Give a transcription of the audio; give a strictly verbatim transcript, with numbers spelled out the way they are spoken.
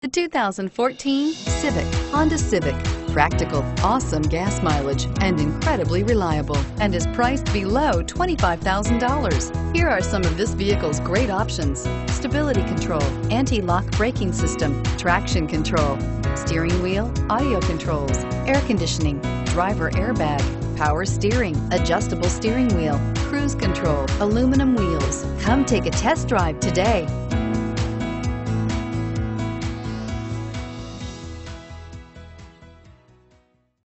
The two thousand fourteen Civic, Honda Civic. Practical, awesome gas mileage, and incredibly reliable, and is priced below twenty-five thousand dollars. Here are some of this vehicle's great options: stability control, anti-lock braking system, traction control, steering wheel audio controls, air conditioning, driver airbag, power steering, adjustable steering wheel, cruise control, aluminum wheels. Come take a test drive today.